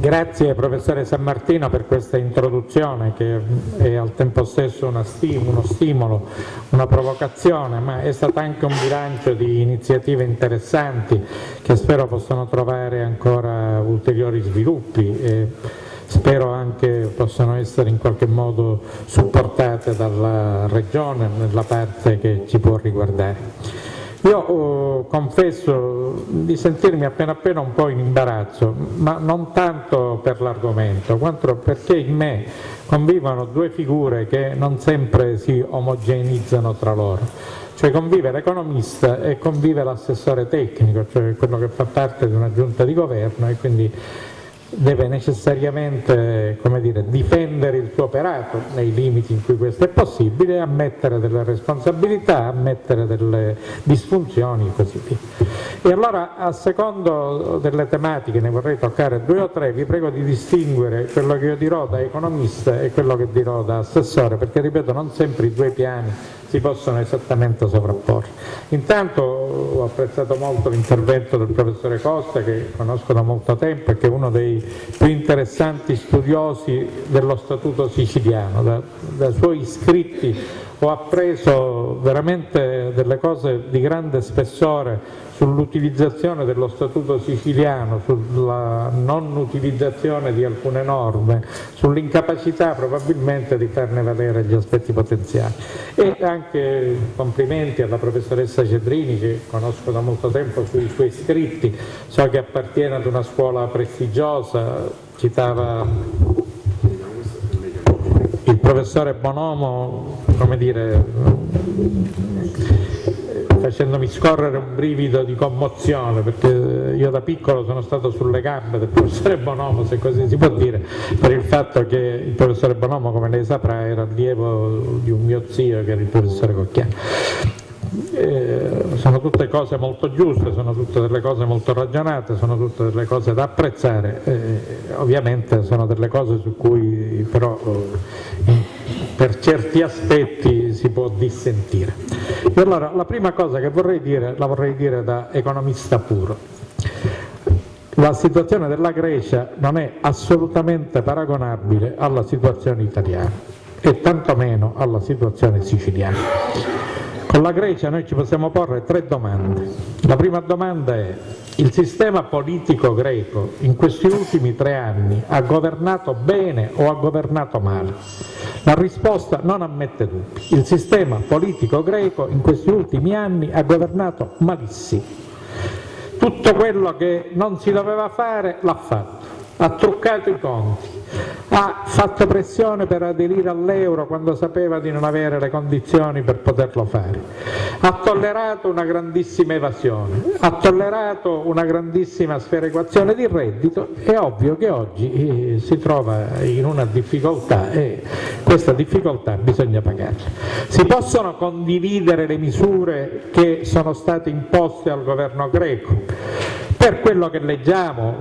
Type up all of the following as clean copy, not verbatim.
Grazie professore San Martino per questa introduzione che è al tempo stesso uno stimolo, una provocazione, ma è stato anche un bilancio di iniziative interessanti che spero possano trovare ancora ulteriori sviluppi e spero anche possano essere in qualche modo supportate dalla Regione nella parte che ci può riguardare. Io confesso di sentirmi appena un po' in imbarazzo, ma non tanto per l'argomento, quanto perché in me convivono due figure che non sempre si omogeneizzano tra loro. Cioè convive l'economista e convive l'assessore tecnico, cioè quello che fa parte di una giunta di governo e quindi deve necessariamente, come dire, difendere il suo operato nei limiti in cui questo è possibile, ammettere delle responsabilità, ammettere delle disfunzioni e così via. E allora, a secondo delle tematiche, ne vorrei toccare 2 o 3, vi prego di distinguere quello che io dirò da economista e quello che dirò da assessore, perché ripeto, non sempre i due piani si possono esattamente sovrapporre. Intanto ho apprezzato molto l'intervento del professore Costa, che conosco da molto tempo e che è uno dei più interessanti studiosi dello Statuto siciliano. Dai suoi scritti ho appreso veramente delle cose di grande spessore sull'utilizzazione dello Statuto siciliano, sulla non utilizzazione di alcune norme, sull'incapacità probabilmente di farne valere gli aspetti potenziali. E anche complimenti alla professoressa Cedrini, che conosco da molto tempo, sui suoi scritti, so che appartiene ad una scuola prestigiosa, citava il professore Bonomo, come dire, facendomi scorrere un brivido di commozione, perché io da piccolo sono stato sulle gambe del professore Bonomo, se così si può dire, per il fatto che il professore Bonomo, come lei saprà, era allievo di un mio zio che era il professore Cocchiano. Sono tutte cose molto giuste, sono tutte delle cose molto ragionate, sono tutte delle cose da apprezzare, ovviamente sono delle cose su cui però per certi aspetti si può dissentire. E allora la prima cosa che vorrei dire, la vorrei dire da economista puro. La situazione della Grecia non è assolutamente paragonabile alla situazione italiana e tantomeno alla situazione siciliana. Con la Grecia noi ci possiamo porre 3 domande. La prima domanda è: il sistema politico greco in questi ultimi 3 anni ha governato bene o ha governato male? La risposta non ammette dubbi. Il sistema politico greco in questi ultimi anni ha governato malissimo. Tutto quello che non si doveva fare l'ha fatto. Ha truccato i conti, ha fatto pressione per aderire all'euro quando sapeva di non avere le condizioni per poterlo fare, ha tollerato una grandissima evasione, ha tollerato una grandissima sperequazione di reddito. È ovvio che oggi si trova in una difficoltà e questa difficoltà bisogna pagarla. Si possono condividere le misure che sono state imposte al governo greco? Per quello che leggiamo,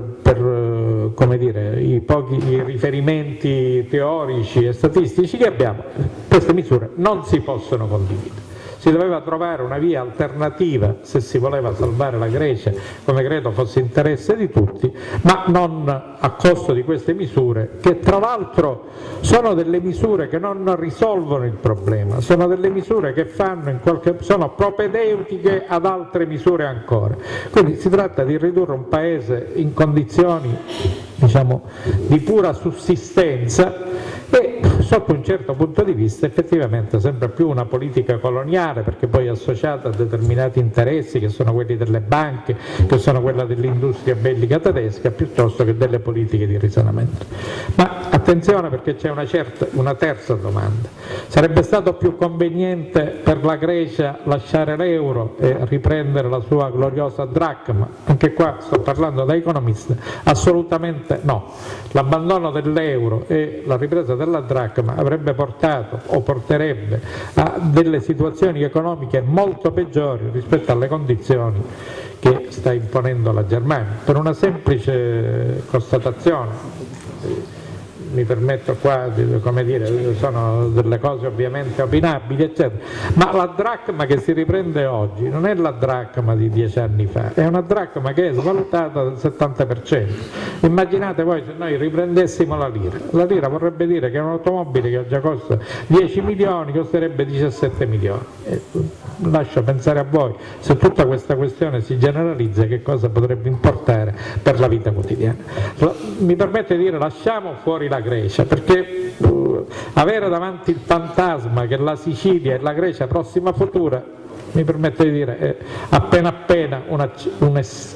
per come dire, i pochi riferimenti teorici e statistici che abbiamo, queste misure non si possono condividere. Si doveva trovare una via alternativa se si voleva salvare la Grecia, come credo fosse interesse di tutti, ma non a costo di queste misure, che tra l'altro sono delle misure che non risolvono il problema, sono delle misure che sono propedeutiche ad altre misure ancora. Quindi si tratta di ridurre un paese in condizioni, diciamo, di pura sussistenza e sotto un certo punto di vista effettivamente sempre più una politica coloniale, perché poi è associata a determinati interessi che sono quelli delle banche, che sono quella dell'industria bellica tedesca, piuttosto che delle politiche di risanamento. Ma attenzione, perché c'è una terza domanda. Sarebbe stato più conveniente per la Grecia lasciare l'euro e riprendere la sua gloriosa dracma? Anche qua sto parlando da economista, assolutamente no. L'abbandono dell'euro e la ripresa della dracma avrebbe portato o porterebbe a delle situazioni economiche molto peggiori rispetto alle condizioni che sta imponendo la Germania, per una semplice constatazione. mi permetto qua, come dire, sono delle cose ovviamente opinabili, eccetera, ma la dracma che si riprende oggi non è la dracma di 10 anni fa, è una dracma che è svalutata del 70%. Immaginate voi se noi riprendessimo la lira vorrebbe dire che un'automobile che già costa 10 milioni costerebbe 17 milioni. Lascio pensare a voi, se tutta questa questione si generalizza, che cosa potrebbe importare per la vita quotidiana. Mi permette di dire, lasciamo fuori la Grecia, perché avere davanti il fantasma che la Sicilia è la Grecia prossima futura, mi permette di dire, è appena un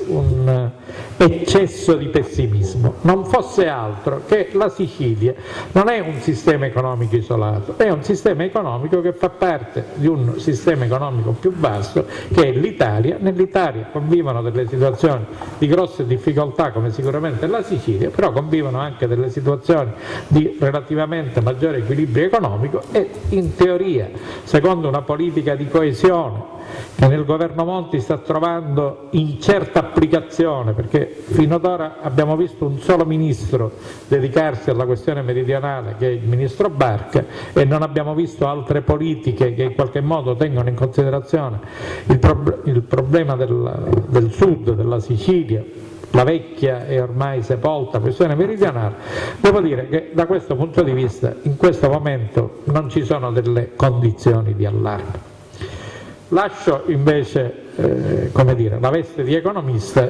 eccesso di pessimismo. Non fosse altro che la Sicilia non è un sistema economico isolato, è un sistema economico che fa parte di un sistema economico più vasto che è l'Italia. Nell'Italia convivono delle situazioni di grosse difficoltà come sicuramente la Sicilia, però convivono anche delle situazioni di relativamente maggiore equilibrio economico e in teoria, secondo una politica di coesione che nel governo Monti sta trovando incerta applicazione, perché fino ad ora abbiamo visto un solo ministro dedicarsi alla questione meridionale, che è il ministro Barca, e non abbiamo visto altre politiche che in qualche modo tengono in considerazione il problema del sud, della Sicilia, la vecchia e ormai sepolta questione meridionale. Devo dire che da questo punto di vista in questo momento non ci sono delle condizioni di allarme. Lascio invece come dire, la veste di economista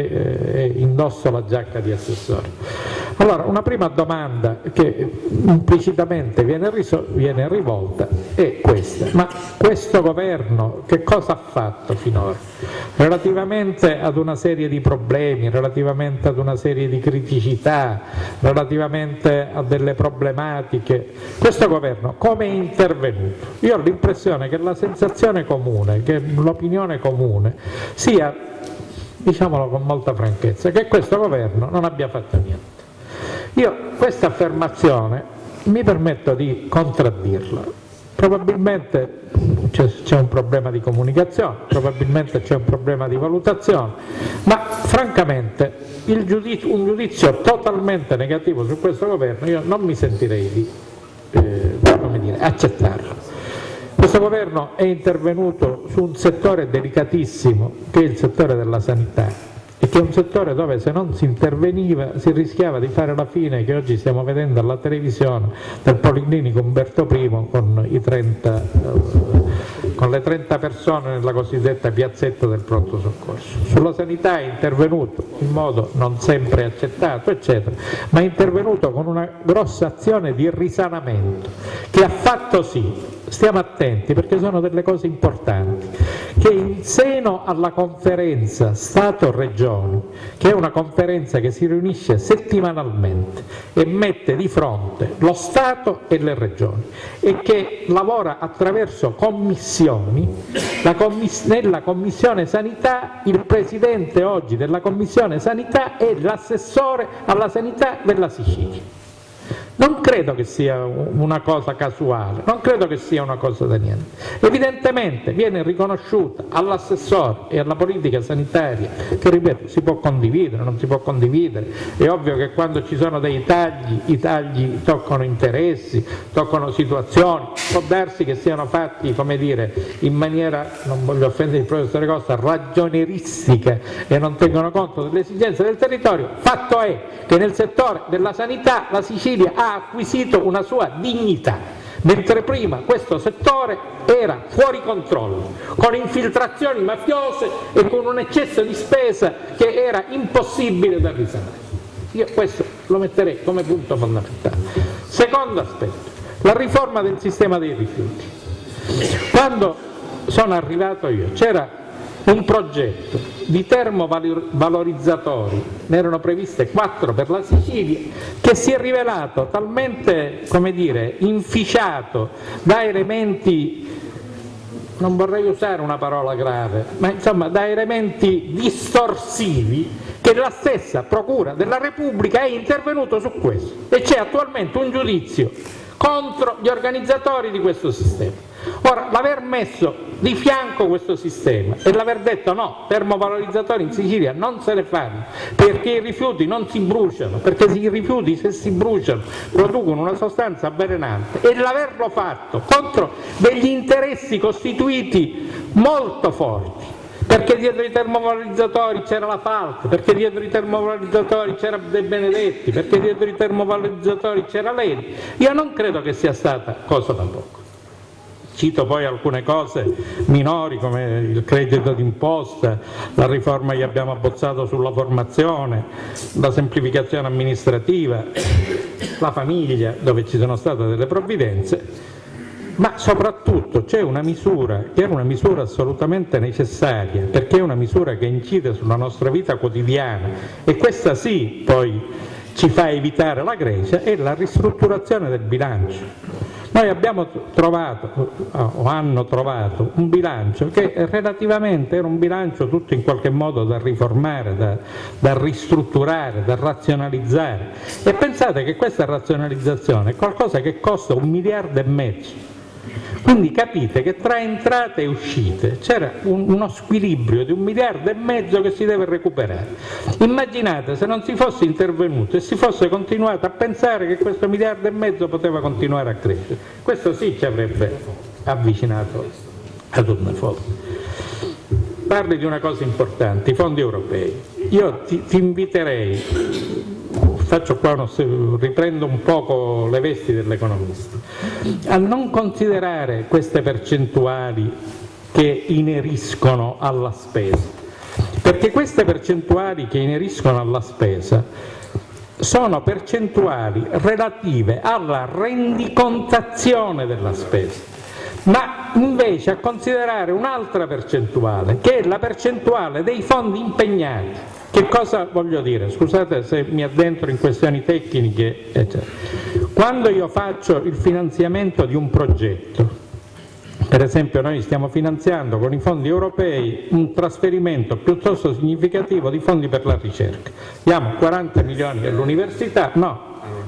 e indosso la giacca di assessore. Allora, una prima domanda che implicitamente viene rivolta è questa: ma questo governo che cosa ha fatto finora? Relativamente ad una serie di problemi, relativamente ad una serie di criticità, relativamente a delle problematiche, questo governo come è intervenuto? Io ho l'impressione che la sensazione comune, che l'opinione comune sia, diciamolo con molta franchezza, che questo governo non abbia fatto niente. Io questa affermazione mi permetto di contraddirla. Probabilmente c'è un problema di comunicazione, probabilmente c'è un problema di valutazione, ma francamente un giudizio totalmente negativo su questo governo io non mi sentirei di come dire, accettarlo. Questo governo è intervenuto su un settore delicatissimo che è il settore della sanità, e che è un settore dove se non si interveniva si rischiava di fare la fine che oggi stiamo vedendo alla televisione del Policlinico Umberto I con le 30 persone nella cosiddetta piazzetta del pronto soccorso. Sulla sanità è intervenuto in modo non sempre accettato, eccetera, ma è intervenuto con una grossa azione di risanamento che ha fatto sì, stiamo attenti perché sono delle cose importanti, che in seno alla conferenza Stato-Regioni, che è una conferenza che si riunisce settimanalmente e mette di fronte lo Stato e le Regioni e che lavora attraverso commissioni, nella Commissione Sanità il Presidente oggi della Commissione Sanità è l'assessore alla sanità della Sicilia. Non credo che sia una cosa casuale, non credo che sia una cosa da niente. Evidentemente viene riconosciuta all'assessore e alla politica sanitaria, che ripeto si può condividere, non si può condividere, è ovvio che quando ci sono dei tagli, i tagli toccano interessi, toccano situazioni, può darsi che siano fatti, come dire, in maniera, non voglio offendere il professore Costa, ragionieristica e non tengono conto delle esigenze del territorio. Fatto è che nel settore della sanità la Sicilia ha acquisito una sua dignità, mentre prima questo settore era fuori controllo, con infiltrazioni mafiose e con un eccesso di spesa che era impossibile da risanare. Io questo lo metterei come punto fondamentale. Secondo aspetto, la riforma del sistema dei rifiuti. Quando sono arrivato io c'era un progetto di termovalorizzatori, ne erano previste 4 per la Sicilia, che si è rivelato talmente, come dire, inficiato da elementi, non vorrei usare una parola grave, ma insomma da elementi distorsivi, che la stessa Procura della Repubblica è intervenuto su questo e c'è attualmente un giudizio contro gli organizzatori di questo sistema. Ora, l'aver messo di fianco questo sistema e l'aver detto no, termovalorizzatori in Sicilia non se ne fanno, perché i rifiuti non si bruciano, perché i rifiuti se si bruciano producono una sostanza avvelenante, e l'averlo fatto contro degli interessi costituiti molto forti, perché dietro i termovalorizzatori c'era la Falck, perché dietro i termovalorizzatori c'era De Benedetti, perché dietro i termovalorizzatori c'era l'ENI. Io non credo che sia stata cosa da poco. Cito poi alcune cose minori come il credito d'imposta, la riforma che abbiamo abbozzato sulla formazione, la semplificazione amministrativa, la famiglia, dove ci sono state delle provvidenze, ma soprattutto c'è una misura che era una misura assolutamente necessaria, perché è una misura che incide sulla nostra vita quotidiana, e questa sì poi ci fa evitare la Grecia, è la ristrutturazione del bilancio. Noi abbiamo trovato, o hanno trovato, un bilancio che relativamente era un bilancio tutto in qualche modo da riformare, da ristrutturare, da razionalizzare, e pensate che questa razionalizzazione è qualcosa che costa 1,5 miliardi. Quindi capite che tra entrate e uscite c'era uno squilibrio di 1,5 miliardi che si deve recuperare. Immaginate se non si fosse intervenuto e si fosse continuato a pensare che questo 1,5 miliardi poteva continuare a crescere. Questo sì ci avrebbe avvicinato ad una foto. Parli di una cosa importante, i fondi europei. Io ti inviterei, faccio qua riprendo un poco le vesti dell'economista, a non considerare queste percentuali che ineriscono alla spesa, perché queste percentuali che ineriscono alla spesa sono percentuali relative alla rendicontazione della spesa, ma invece a considerare un'altra percentuale, che è la percentuale dei fondi impegnati. Che cosa voglio dire? Scusate se mi addentro in questioni tecniche, eccetera. Quando io faccio il finanziamento di un progetto, per esempio noi stiamo finanziando con i fondi europei un trasferimento piuttosto significativo di fondi per la ricerca, diamo 40 milioni all'università, no,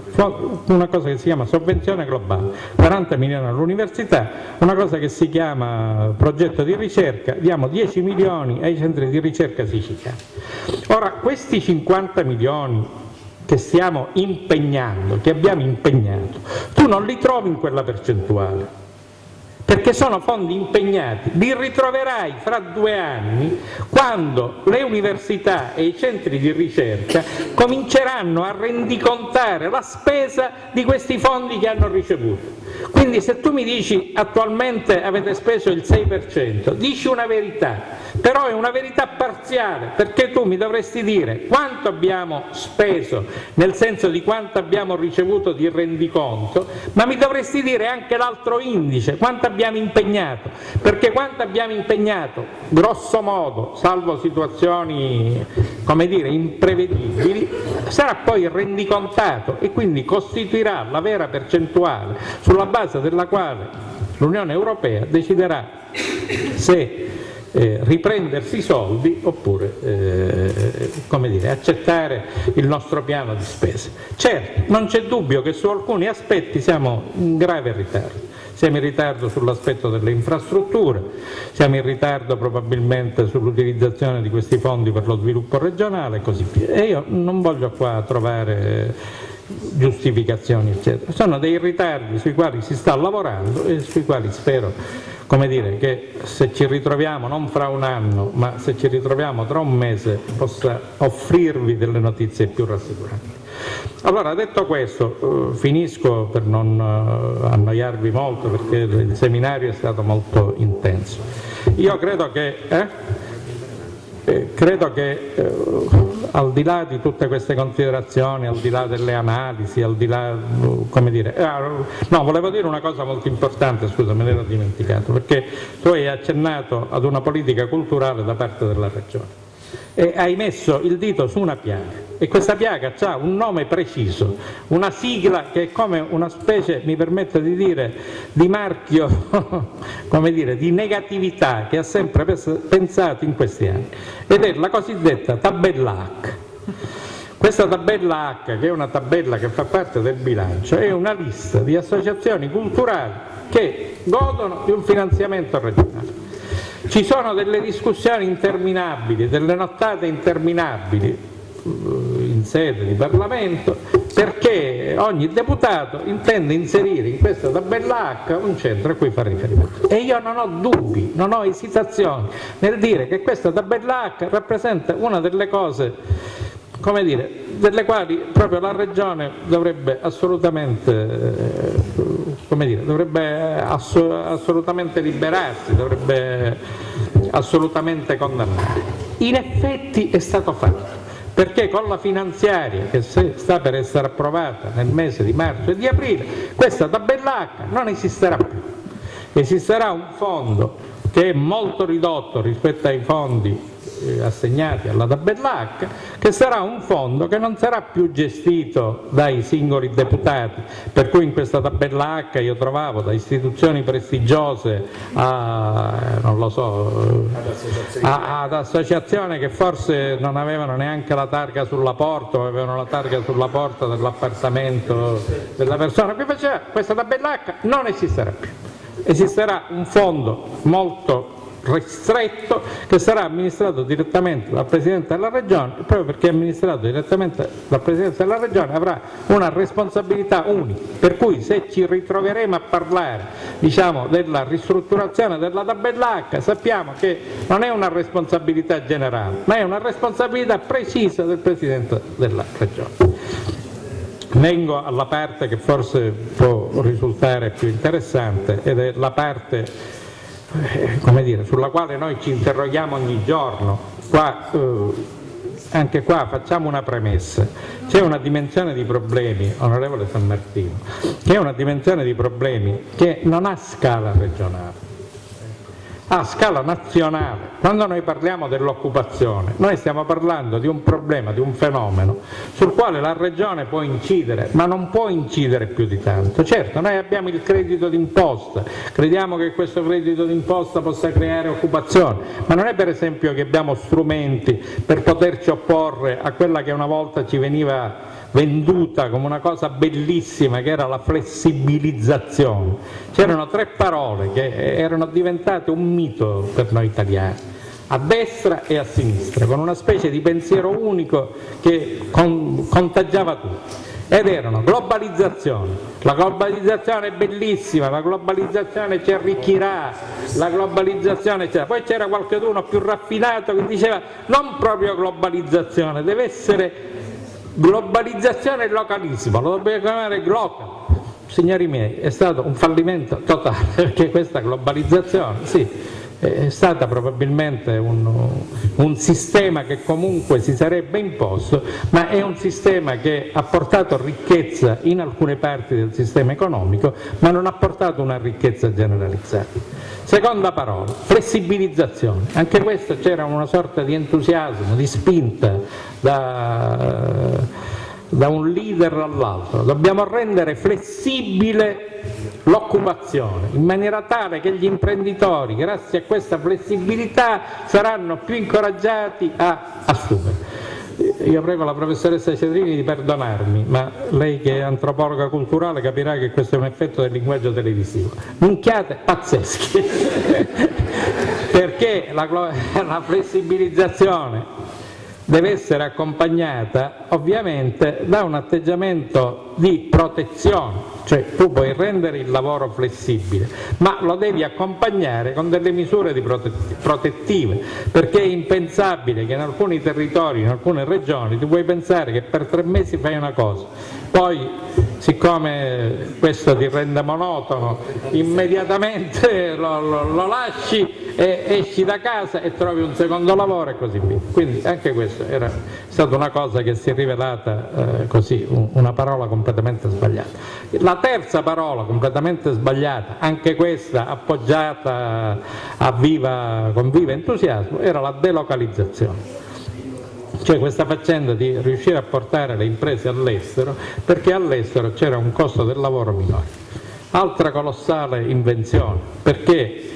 una cosa che si chiama sovvenzione globale, 40 milioni all'università, una cosa che si chiama progetto di ricerca, diamo 10 milioni ai centri di ricerca siciliani. Ora, questi 50 milioni che stiamo impegnando, che abbiamo impegnato, tu non li trovi in quella percentuale, perché sono fondi impegnati, li ritroverai fra 2 anni quando le università e i centri di ricerca cominceranno a rendicontare la spesa di questi fondi che hanno ricevuto. Quindi se tu mi dici attualmente avete speso il 6%, dici una verità, però è una verità parziale, perché tu mi dovresti dire quanto abbiamo speso, nel senso di quanto abbiamo ricevuto di rendiconto, ma mi dovresti dire anche l'altro indice, quanto abbiamo impegnato, perché quanto abbiamo impegnato, grosso modo, salvo situazioni, come dire, imprevedibili, sarà poi rendicontato e quindi costituirà la vera percentuale sulla base della quale l'Unione Europea deciderà se riprendersi i soldi oppure come dire, accettare il nostro piano di spesa. Certo, non c'è dubbio che su alcuni aspetti siamo in grave ritardo. Siamo in ritardo sull'aspetto delle infrastrutture, siamo in ritardo probabilmente sull'utilizzazione di questi fondi per lo sviluppo regionale e così via. E io non voglio qua trovare giustificazioni eccetera, sono dei ritardi sui quali si sta lavorando e sui quali spero, come dire, che se ci ritroviamo non fra 1 anno ma se ci ritroviamo tra 1 mese possa offrirvi delle notizie più rassicuranti. Allora, detto questo, finisco per non annoiarvi molto perché il seminario è stato molto intenso. Io credo che al di là di tutte queste considerazioni, al di là delle analisi, al di là, come dire, no, volevo dire una cosa molto importante, scusa, me l'ero dimenticato, perché tu hai accennato ad una politica culturale da parte della Regione e hai messo il dito su una piaga, e questa piaga ha un nome preciso, una sigla che è come una specie, mi permetto di dire, di marchio come dire, di negatività che ha sempre pensato in questi anni, ed è la cosiddetta tabella H. Questa tabella H, che è una tabella che fa parte del bilancio, è una lista di associazioni culturali che godono di un finanziamento regionale. Ci sono delle discussioni interminabili, delle nottate interminabili in sede di Parlamento, perché ogni deputato intende inserire in questa tabella H un centro a cui fa riferimento. E io non ho dubbi, non ho esitazioni nel dire che questa tabella H rappresenta una delle cose, come dire, delle quali proprio la Regione dovrebbe assolutamente, come dire, dovrebbe assolutamente liberarsi, dovrebbe assolutamente condannare. In effetti è stato fatto, perché con la finanziaria che sta per essere approvata nel mese di marzo e di aprile, questa tabella H non esisterà più. Esisterà un fondo che è molto ridotto rispetto ai fondi assegnati alla tabella H, che sarà un fondo che non sarà più gestito dai singoli deputati, per cui in questa tabella H io trovavo da istituzioni prestigiose a, non lo so, ad associazioni che forse non avevano neanche la targa sulla porta o avevano la targa sulla porta dell'appartamento della persona che faceva. Questa tabella H non esisterà più. Esisterà un fondo molto ristretto che sarà amministrato direttamente dal Presidente della Regione, e proprio perché è amministrato direttamente dal Presidente della Regione avrà una responsabilità unica, per cui se ci ritroveremo a parlare, diciamo, della ristrutturazione della tabella H, sappiamo che non è una responsabilità generale, ma è una responsabilità precisa del Presidente della Regione. Vengo alla parte che forse può risultare più interessante, ed è la parte, come dire, sulla quale noi ci interroghiamo ogni giorno. Anche qua facciamo una premessa: c'è una dimensione di problemi, onorevole San Martino, che è una dimensione di problemi che non ha scala regionale, ha scala nazionale. Quando noi parliamo dell'occupazione, noi stiamo parlando di un problema, di un fenomeno sul quale la Regione può incidere, ma non può incidere più di tanto. Certo, noi abbiamo il credito d'imposta, crediamo che questo credito d'imposta possa creare occupazione, ma non è per esempio che abbiamo strumenti per poterci opporre a quella che una volta ci veniva venduta come una cosa bellissima, che era la flessibilizzazione. C'erano tre parole che erano diventate un mito per noi italiani, a destra e a sinistra, con una specie di pensiero unico che contagiava tutti, ed erano globalizzazione. La globalizzazione è bellissima, la globalizzazione ci arricchirà, la globalizzazione c'era. Poi c'era qualcuno più raffinato che diceva non proprio globalizzazione, deve essere globalizzazione e localismo, lo dobbiamo chiamare glocal. Signori miei, è stato un fallimento totale, perché questa globalizzazione, sì, è stata probabilmente un sistema che comunque si sarebbe imposto, ma è un sistema che ha portato ricchezza in alcune parti del sistema economico, ma non ha portato una ricchezza generalizzata. Seconda parola, flessibilizzazione. Anche questo c'era una sorta di entusiasmo, di spinta da un leader all'altro. Dobbiamo rendere flessibile l'occupazione, in maniera tale che gli imprenditori, grazie a questa flessibilità, saranno più incoraggiati a assumere. Io prego la professoressa Cedrini di perdonarmi, ma lei che è antropologa culturale capirà che questo è un effetto del linguaggio televisivo. Minchiate pazzesche, perché la flessibilizzazione deve essere accompagnata ovviamente da un atteggiamento di protezione, cioè tu puoi rendere il lavoro flessibile, ma lo devi accompagnare con delle misure protettive, perché è impensabile che in alcuni territori, in alcune regioni, tu puoi pensare che per 3 mesi fai una cosa, poi siccome questo ti rende monotono, immediatamente lo lasci e esci da casa e trovi un secondo lavoro e così via. Quindi anche questo era stata una cosa che si è rivelata così, una parola completamente sbagliata. La terza parola completamente sbagliata, anche questa appoggiata con vivo entusiasmo, era la delocalizzazione. Cioè questa faccenda di riuscire a portare le imprese all'estero, perché all'estero c'era un costo del lavoro minore. Altra colossale invenzione, perché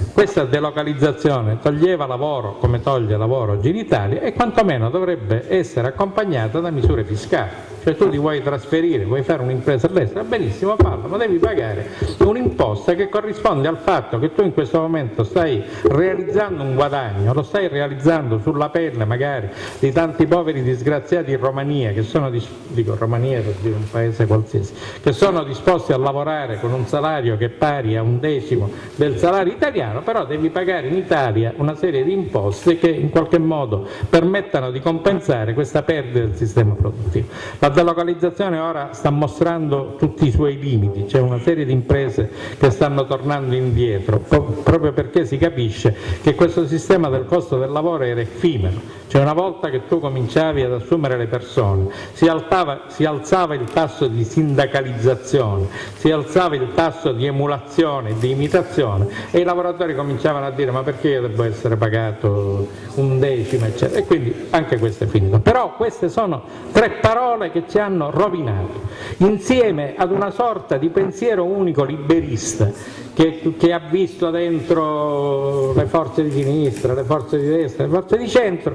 questa delocalizzazione toglieva lavoro come toglie lavoro oggi in Italia e quantomeno dovrebbe essere accompagnata da misure fiscali. Cioè tu ti vuoi trasferire, vuoi fare un'impresa all'estero, benissimo fallo, ma devi pagare un'imposta che corrisponde al fatto che tu in questo momento stai realizzando un guadagno, lo stai realizzando sulla pelle magari di tanti poveri disgraziati in Romania, che sono, dico Romania per dire un paese qualsiasi, che sono disposti a lavorare con un salario che è pari a 1/10 del salario italiano, però devi pagare in Italia una serie di imposte che in qualche modo permettano di compensare questa perdita del sistema produttivo. La delocalizzazione ora sta mostrando tutti i suoi limiti, c'è una serie di imprese che stanno tornando indietro, proprio perché si capisce che questo sistema del costo del lavoro era effimero. Cioè una volta che tu cominciavi ad assumere le persone, si alzava il tasso di sindacalizzazione, si alzava il tasso di emulazione, di imitazione e i lavoratori cominciavano a dire ma perché io devo essere pagato 1/10, eccetera. E quindi anche questo è finito. Però queste sono 3 parole che ci hanno rovinato, insieme ad una sorta di pensiero unico liberista che ha visto dentro le forze di sinistra, le forze di destra, le forze di centro,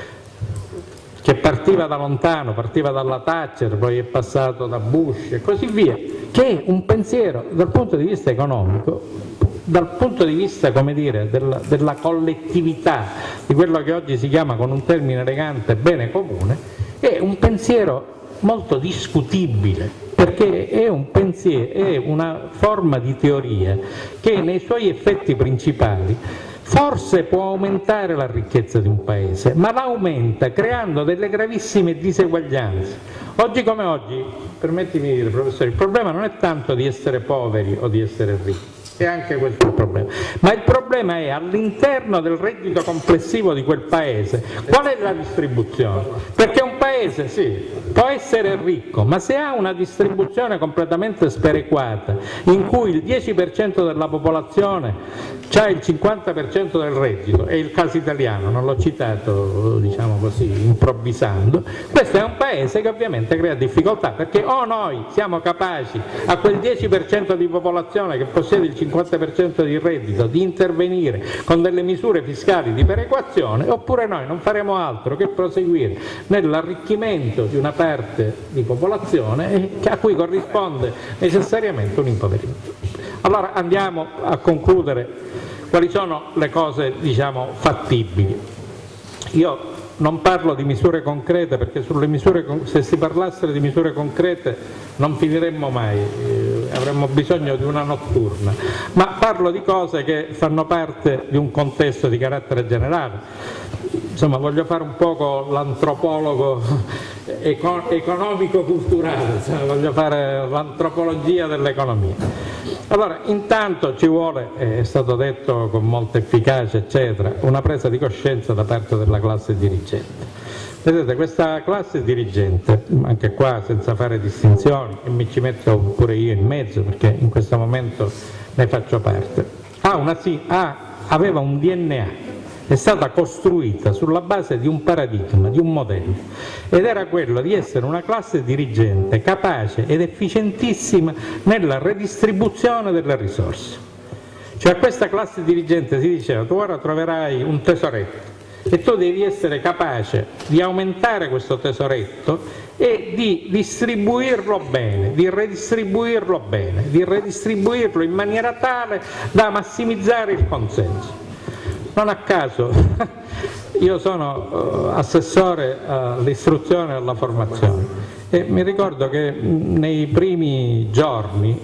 che partiva da lontano, partiva dalla Thatcher, poi è passato da Bush e così via, che è un pensiero dal punto di vista economico, dal punto di vista, come dire, della collettività, di quello che oggi si chiama con un termine elegante bene comune, è un pensiero molto discutibile, perché è un pensiero, è una forma di teoria che nei suoi effetti principali forse può aumentare la ricchezza di un paese, ma la aumenta creando delle gravissime diseguaglianze. Oggi come oggi, permettimi di dire, professore, il problema non è tanto di essere poveri o di essere ricchi, è anche questo il problema, ma il problema è all'interno del reddito complessivo di quel paese qual è la distribuzione, perché un paese sì, può essere ricco, ma se ha una distribuzione completamente sperequata in cui il 10% della popolazione ha il 50% del reddito, è il caso italiano, non l'ho citato diciamo così improvvisando, questo è un paese che ovviamente crea difficoltà, perché o noi siamo capaci a quel 10% di popolazione che possiede il 50% di reddito di intervenire con delle misure fiscali di perequazione, oppure noi non faremo altro che proseguire nell'arricchimento di una parte di popolazione a cui corrisponde necessariamente un impoverimento. Allora andiamo a concludere quali sono le cose diciamo fattibili. Io non parlo di misure concrete perché sulle misure, se si parlasse di misure concrete non finiremmo mai, avremmo bisogno di una notturna, ma parlo di cose che fanno parte di un contesto di carattere generale. Insomma, voglio fare un poco l'antropologo economico-culturale, voglio fare l'antropologia dell'economia. Allora, intanto ci vuole, è stato detto con molta efficacia, eccetera, una presa di coscienza da parte della classe dirigente. Vedete, questa classe dirigente, anche qua senza fare distinzioni, e mi ci metto pure io in mezzo perché in questo momento ne faccio parte, aveva un DNA, è stata costruita sulla base di un paradigma, di un modello, ed era quello di essere una classe dirigente capace ed efficientissima nella redistribuzione delle risorse. Cioè a questa classe dirigente si diceva: tu ora troverai un tesoretto e tu devi essere capace di aumentare questo tesoretto e di distribuirlo bene, di redistribuirlo bene, di redistribuirlo in maniera tale da massimizzare il consenso. Non a caso io sono assessore all'istruzione e alla formazione e mi ricordo che nei primi giorni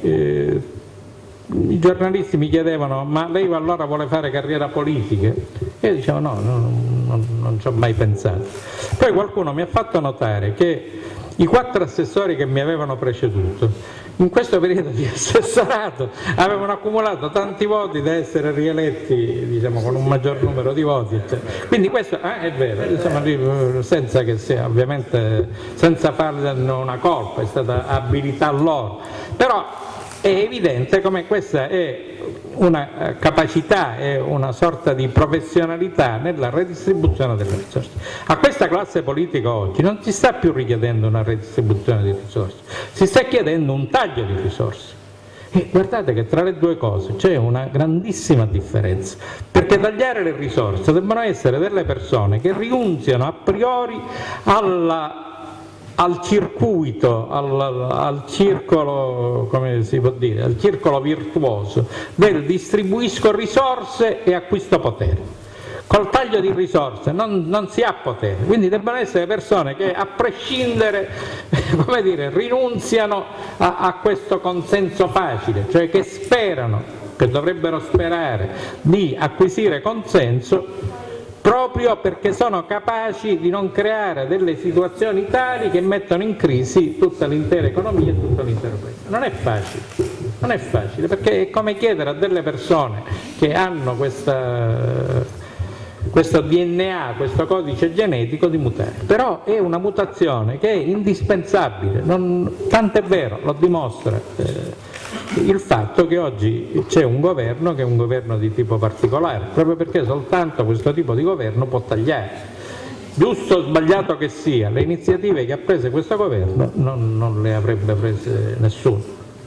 i giornalisti mi chiedevano: ma lei allora vuole fare carriera politica? E io dicevo no, non ci ho mai pensato. Poi qualcuno mi ha fatto notare che i 4 assessori che mi avevano preceduto in questo periodo di assessorato avevano accumulato tanti voti da essere rieletti, diciamo, con un maggior numero di voti, eccetera. Quindi questo è vero, insomma, senza che sia, ovviamente, senza farne una colpa, è stata abilità loro, però è evidente come questa è una capacità, è una sorta di professionalità nella redistribuzione delle risorse. A questa classe politica oggi non si sta più richiedendo una redistribuzione di risorse, si sta chiedendo un taglio di risorse, E guardate che tra le due cose c'è una grandissima differenza, perché tagliare le risorse devono essere delle persone che rinunziano a priori al circuito, al circolo, come si può dire, al circolo virtuoso del distribuisco risorse e acquisto potere. Col taglio di risorse non si ha potere, quindi devono essere persone che a prescindere, come dire, rinunziano a questo consenso facile, cioè che sperano, che dovrebbero sperare di acquisire consenso proprio perché sono capaci di non creare delle situazioni tali che mettono in crisi tutta l'intera economia e tutto l'intero paese. Non è facile, perché è come chiedere a delle persone che hanno questo DNA, questo codice genetico di mutare, però è una mutazione che è indispensabile, tant'è vero, lo dimostra il fatto che oggi c'è un governo che è un governo di tipo particolare, proprio perché soltanto questo tipo di governo può tagliare. Giusto o sbagliato che sia, le iniziative che ha preso questo governo non le avrebbe prese nessuno.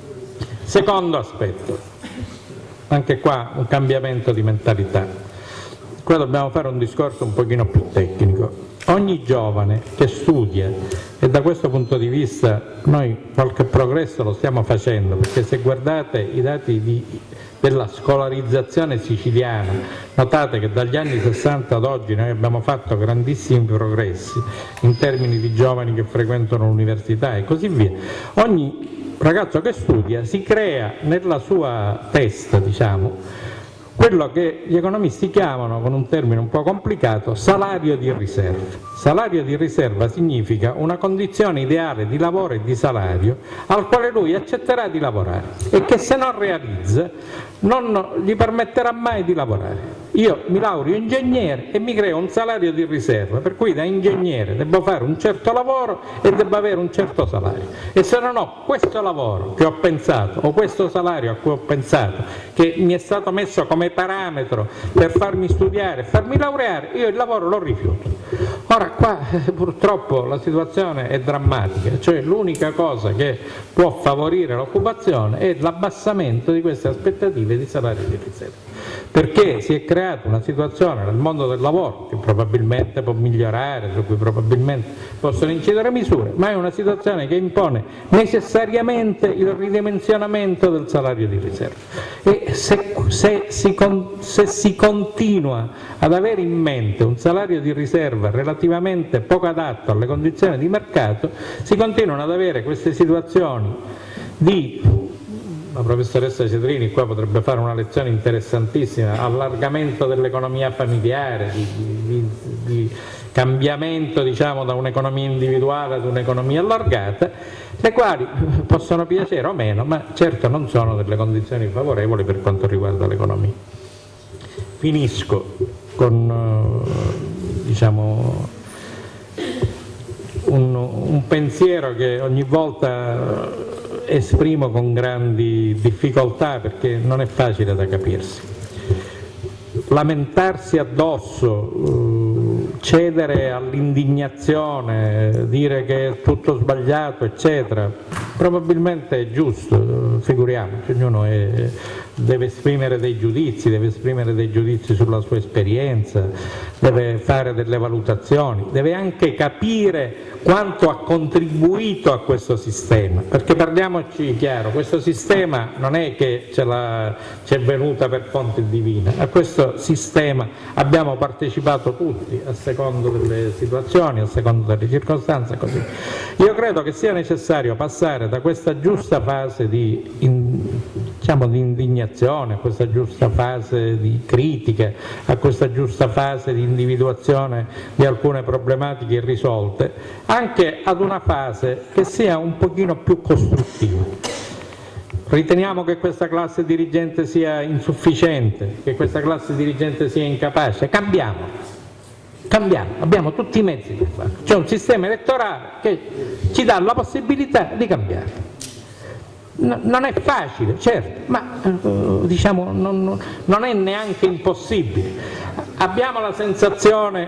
Secondo aspetto, anche qua un cambiamento di mentalità. Qua dobbiamo fare un discorso un pochino più tecnico. Ogni giovane che studia, e da questo punto di vista noi qualche progresso lo stiamo facendo, perché se guardate i dati della scolarizzazione siciliana, notate che dagli anni 60 ad oggi noi abbiamo fatto grandissimi progressi in termini di giovani che frequentano l'università e così via. Ogni ragazzo che studia si crea nella sua testa, diciamo, quello che gli economisti chiamano, con un termine un po' complicato, salario di riserva. Salario di riserva significa una condizione ideale di lavoro e di salario al quale lui accetterà di lavorare e che se non realizza non gli permetterà mai di lavorare. Io mi laureo ingegnere e mi creo un salario di riserva, per cui da ingegnere devo fare un certo lavoro e devo avere un certo salario. E se non ho questo lavoro che ho pensato o questo salario a cui ho pensato, che mi è stato messo come parametro per farmi studiare, farmi laureare, io il lavoro lo rifiuto. Ora qua purtroppo la situazione è drammatica, cioè l'unica cosa che può favorire l'occupazione è l'abbassamento di queste aspettative di salario di riserva, perché si è creata una situazione nel mondo del lavoro che probabilmente può migliorare, su cui probabilmente possono incidere misure, ma è una situazione che impone necessariamente il ridimensionamento del salario di riserva. E se si continua ad avere in mente un salario di riserva relativamente poco adatto alle condizioni di mercato, si continuano ad avere queste situazioni di, la professoressa Cedrini qua potrebbe fare una lezione interessantissima, allargamento dell'economia familiare, di cambiamento, diciamo, da un'economia individuale ad un'economia allargata, le quali possono piacere o meno, ma certo non sono delle condizioni favorevoli per quanto riguarda l'economia. Finisco con diciamo, un pensiero che ogni volta esprimo con grandi difficoltà perché non è facile da capirsi. Lamentarsi addosso, cedere all'indignazione, dire che è tutto sbagliato, eccetera, probabilmente è giusto, figuriamoci, ognuno deve esprimere dei giudizi sulla sua esperienza, deve fare delle valutazioni, deve anche capire quanto ha contribuito a questo sistema, perché parliamoci chiaro, questo sistema non è che ci è venuta per fonte divina, a questo sistema abbiamo partecipato tutti a secondo delle situazioni, a secondo delle circostanze, così. Io credo che sia necessario passare da questa giusta fase di indignazione, a questa giusta fase di critica, a questa giusta fase di individuazione di alcune problematiche irrisolte, anche ad una fase che sia un pochino più costruttiva. Riteniamo che questa classe dirigente sia insufficiente, che questa classe dirigente sia incapace, cambiamo, abbiamo tutti i mezzi per farlo, c'è un sistema elettorale che ci dà la possibilità di cambiare. Non è facile, certo, ma diciamo, non è neanche impossibile. Abbiamo la sensazione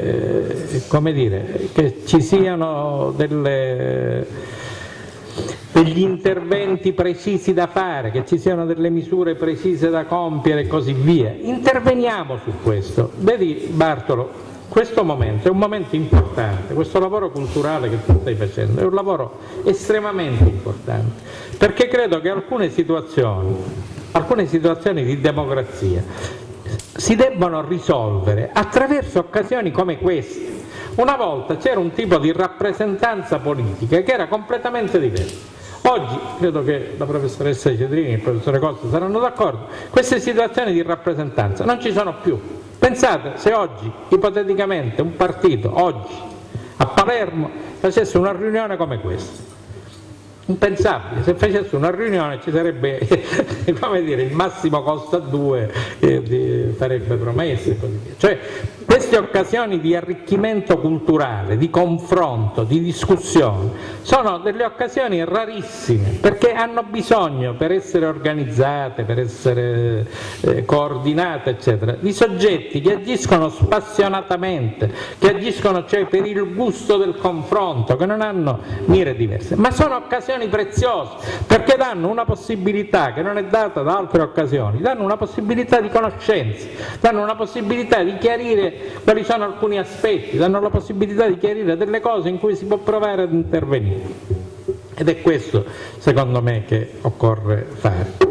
che, come dire, che ci siano degli interventi precisi da fare, che ci siano delle misure precise da compiere e così via. Interveniamo su questo. Vedi Bartolo, questo momento è un momento importante, questo lavoro culturale che tu stai facendo è un lavoro estremamente importante, perché credo che alcune situazioni di democrazia si debbono risolvere attraverso occasioni come queste. Una volta c'era un tipo di rappresentanza politica che era completamente diverso. Oggi, credo che la professoressa Cedrini e il professore Costa saranno d'accordo, queste situazioni di rappresentanza non ci sono più. Pensate se oggi, ipoteticamente, un partito, oggi, a Palermo, facesse una riunione come questa. Impensabile, se facesse una riunione ci sarebbe, come dire, il massimo costo a due, farebbe promesse e così via. Cioè, queste occasioni di arricchimento culturale, di confronto, di discussione, sono delle occasioni rarissime, perché hanno bisogno, per essere organizzate, per essere coordinate, eccetera, di soggetti che agiscono spassionatamente, che agiscono cioè per il gusto del confronto, che non hanno mire diverse, ma sono occasioni preziose, perché danno una possibilità che non è data da altre occasioni, danno una possibilità di conoscenza, danno una possibilità di chiarire quali sono alcuni aspetti, danno la possibilità di chiarire delle cose in cui si può provare ad intervenire. Ed è questo, secondo me, che occorre fare.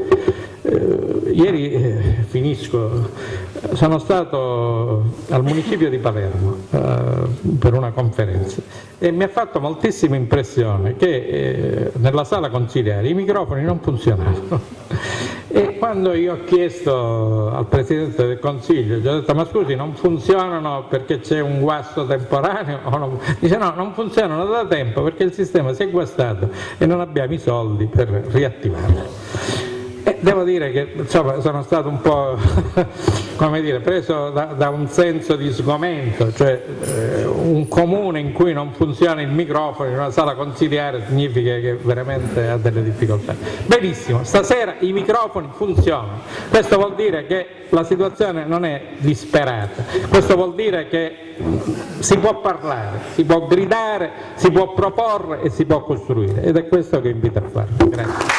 Ieri, finisco, sono stato al municipio di Palermo per una conferenza e mi ha fatto moltissima impressione che nella sala consiliare i microfoni non funzionavano. E quando io ho chiesto al Presidente del Consiglio, gli ho detto: ma scusi, non funzionano perché c'è un guasto temporaneo? O no? Dice: no, non funzionano da tempo perché il sistema si è guastato e non abbiamo i soldi per riattivarlo. Devo dire che insomma, sono stato un po' come dire, preso da un senso di sgomento, cioè un comune in cui non funziona il microfono in una sala consiliare significa che veramente ha delle difficoltà. Benissimo, stasera i microfoni funzionano, questo vuol dire che la situazione non è disperata, questo vuol dire che si può parlare, si può gridare, si può proporre e si può costruire, ed è questo che invito a fare. Grazie.